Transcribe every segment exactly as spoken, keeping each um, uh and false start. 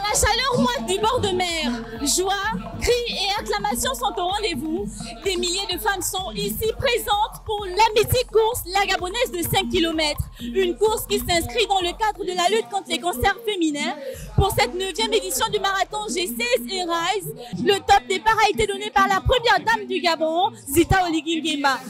La chaleur moite du bord de mer, joie, cris et acclamations sont au rendez-vous. Des milliers de femmes sont ici présentes pour la mythique course La Gabonaise de cinq kilomètres. Une course qui s'inscrit dans le cadre de la lutte contre les cancers féminins. Pour cette neuvième édition du marathon G seize et Rise, le top départ a été donné par la première dame du Gabon, Zita Oligui Nguema.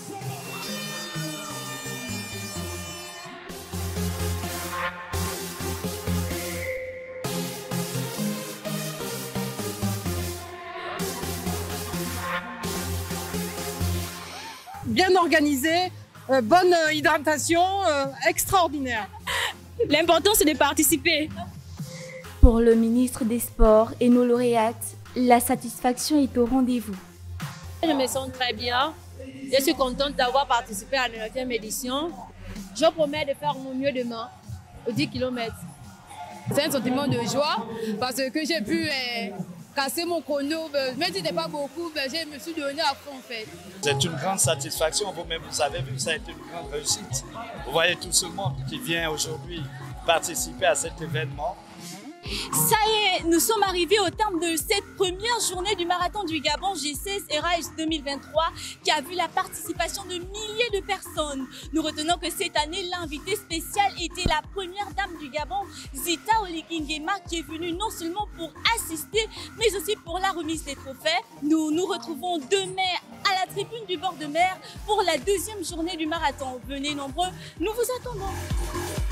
Bien organisé, euh, bonne euh, hydratation, euh, extraordinaire. L'important c'est de participer. Pour le ministre des Sports et nos lauréates, la satisfaction est au rendez-vous. Je me sens très bien. Je suis contente d'avoir participé à la neuvième édition. Je promets de faire mon mieux demain, aux dix kilomètres. C'est un sentiment de joie parce que j'ai pu euh, casser mon chrono. Même si ce n'était pas beaucoup, mais je me suis donné à fond en fait. C'est une grande satisfaction. Vous-même, vous avez vu, ça a été une grande réussite. Vous voyez tout ce monde qui vient aujourd'hui participer à cet événement. Ça y est, nous sommes arrivés au terme de cette première journée du marathon du Gabon G seize et Rise deux mille vingt-trois qui a vu la participation de milliers de personnes. Nous retenons que cette année, l'invité spécial était la première dame du Gabon, Zita Oligui Nguema, qui est venue non seulement pour assister, mais aussi pour la remise des trophées. Nous nous retrouvons demain à la tribune du bord de mer pour la deuxième journée du marathon. Venez nombreux, nous vous attendons.